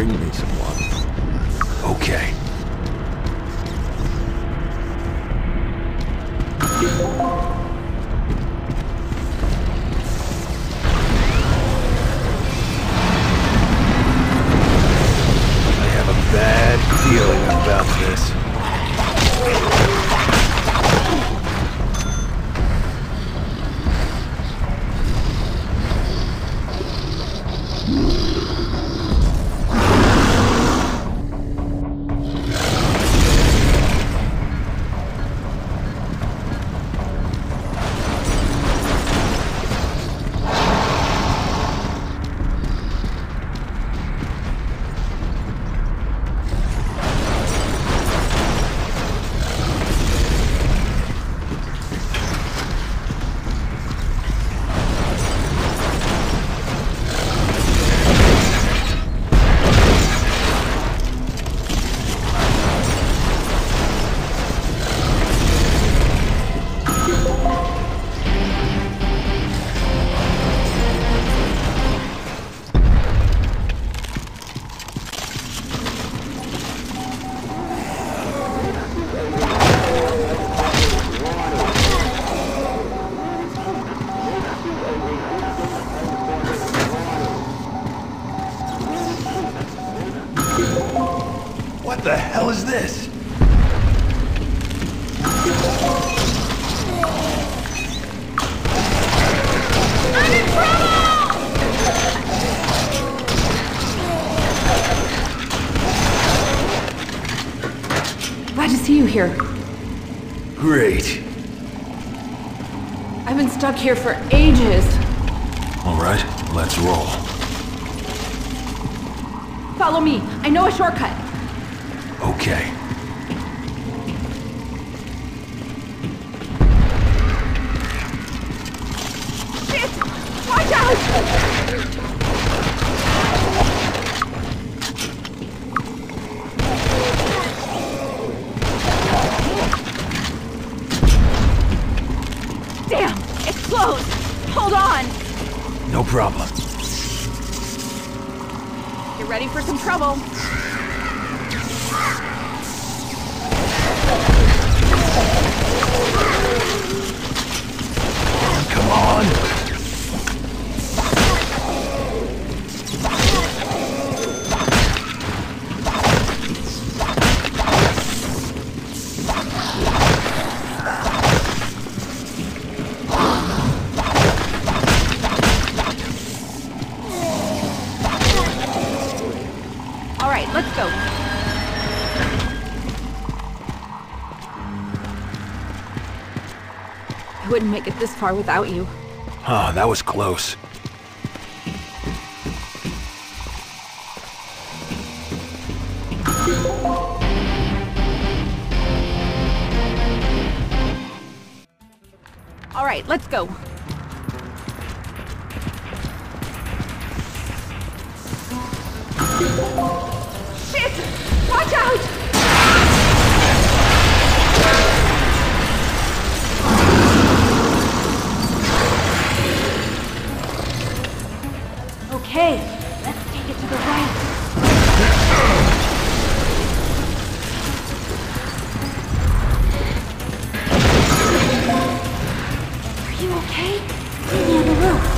bring me some water. Okay. I have a bad feeling about this. What the hell is this? I'm in trouble! Glad to see you here. Great. I've been stuck here for ages. All right, let's roll. Follow me. I know a shortcut. Okay. Shit! Watch out! Damn! It's close! Hold on! No problem. Get ready for some trouble. Come on. All right, let's go. I wouldn't make it this far without you. Oh, that was close. All right, let's go. Shit! Watch out! Okay, let's take it to the right. Are you okay? Meet me on the roof.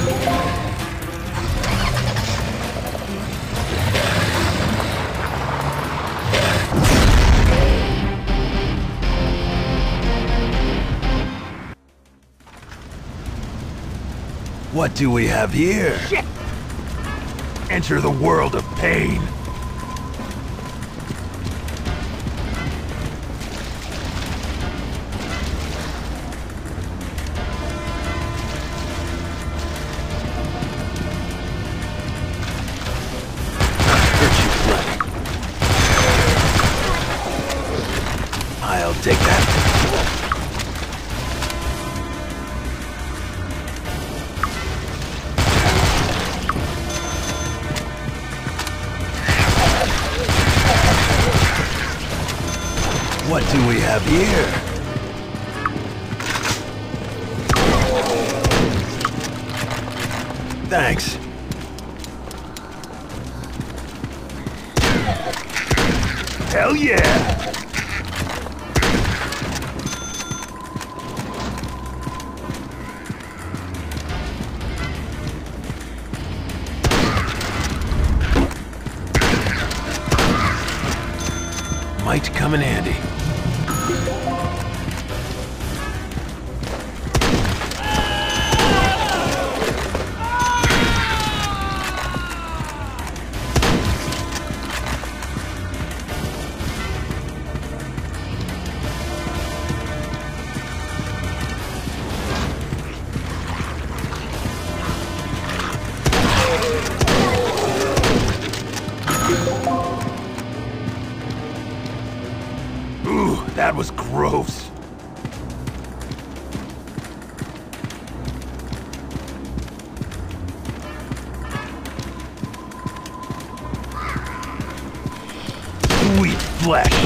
What do we have here? Shit! Enter the world of pain. I'll take that. What do we have here? Thanks. Hell yeah! Might come in handy. Ooh, that was gross. Sweet flesh.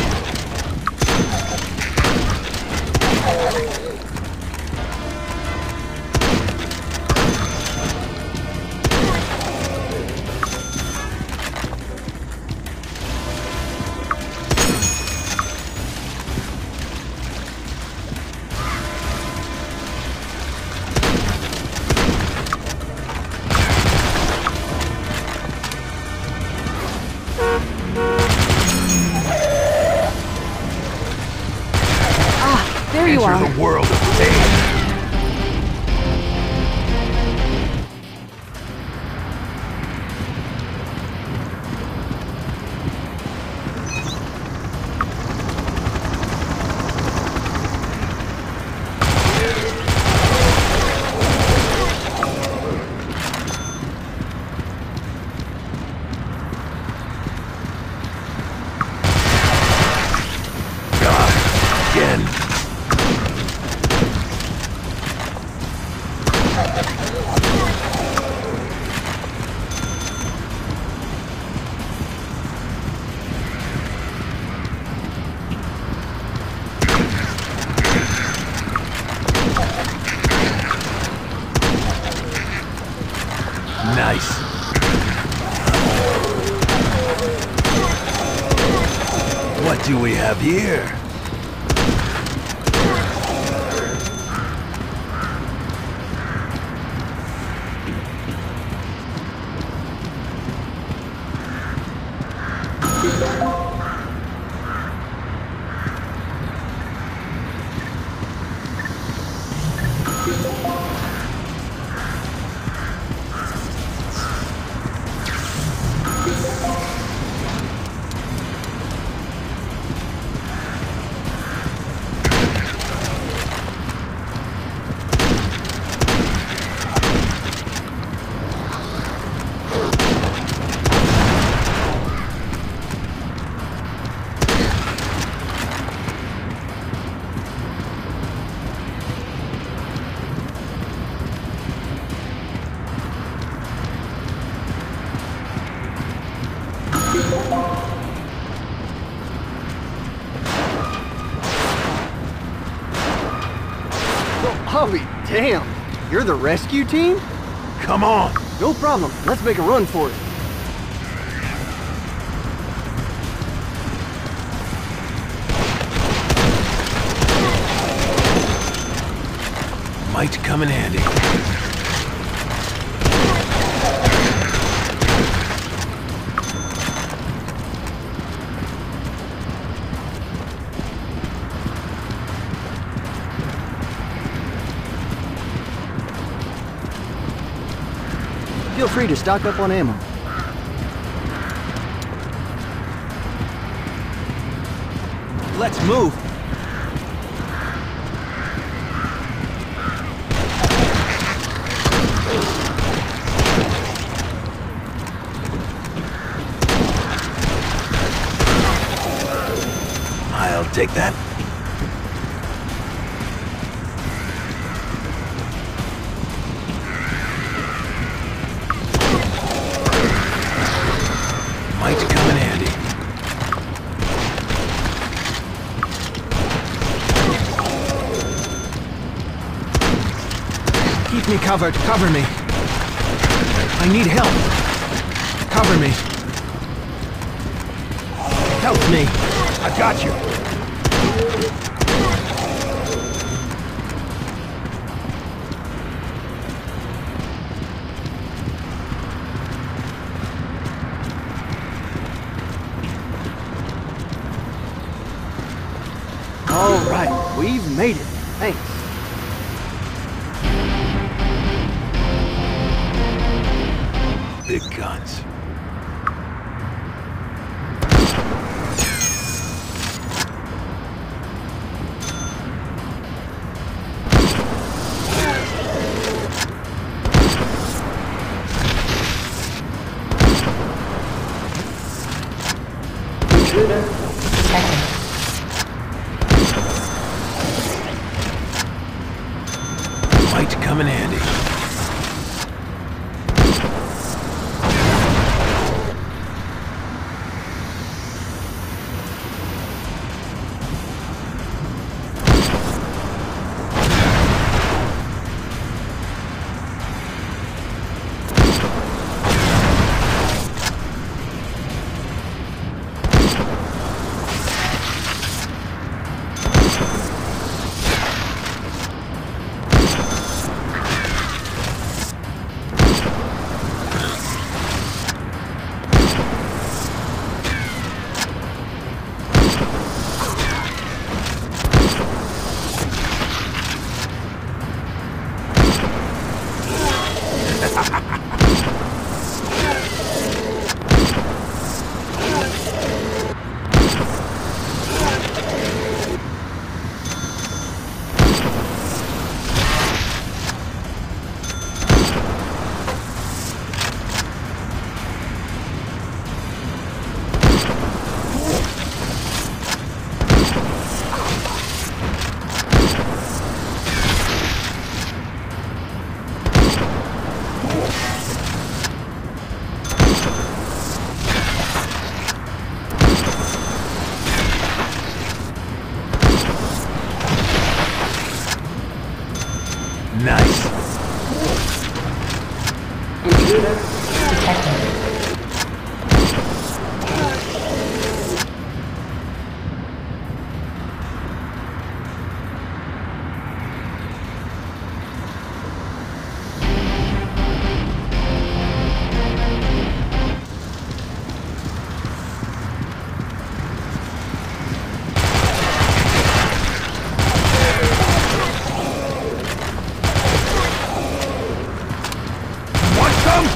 There you Enter are. the world of pain. Again. Nice. What do we have here? I'll be damned. You're the rescue team? Come on. No problem. Let's make a run for it. Might come in handy. Feel free to stock up on ammo. Let's move. I'll take that. Might come in handy. Keep me covered. Cover me. I need help. Cover me. Help me. I got you. All right, we've made it. Thanks. Big guns. Might come in handy. Nice. Want some?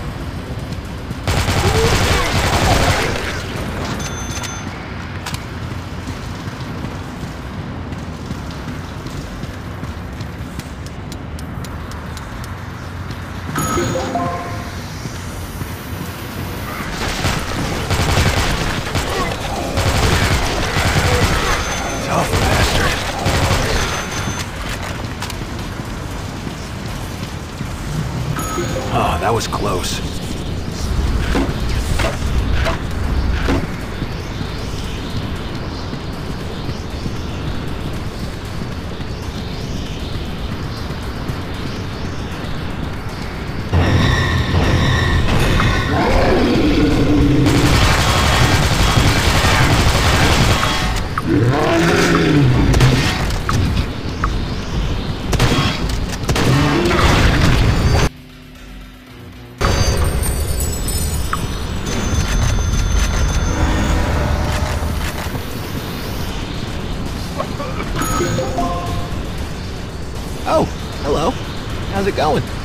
Tough bastard. Oh, that was close. Oh, hello. How's it going?